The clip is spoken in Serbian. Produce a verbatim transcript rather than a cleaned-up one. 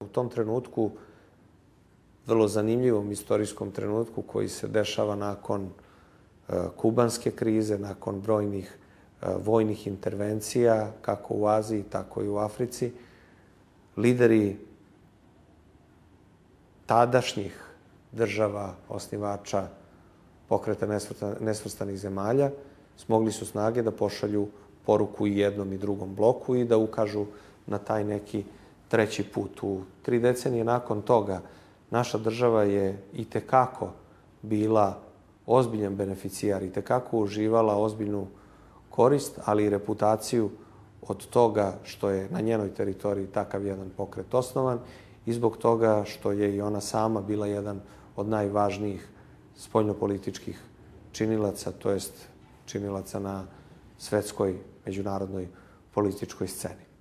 U tom trenutku, vrlo zanimljivom istorijskom trenutku koji se dešava nakon kubanske krize, nakon brojnih vojnih intervencija, kako u Aziji, tako i u Africi, lideri tadašnjih država, osnivača Pokreta nesvrstanih zemalja, smogli su snage da pošalju poruku i jednom i drugom bloku i da ukažu na taj neki treći put. U tri decenije nakon toga naša država je i tekako bila ozbiljan beneficijar, i tekako uživala ozbiljnu korist, ali i reputaciju od toga što je na njenoj teritoriji takav jedan pokret osnovan i zbog toga što je i ona sama bila jedan od najvažnijih spoljnopolitičkih činilaca, to jest činilaca na svetskoj međunarodnoj političkoj sceni.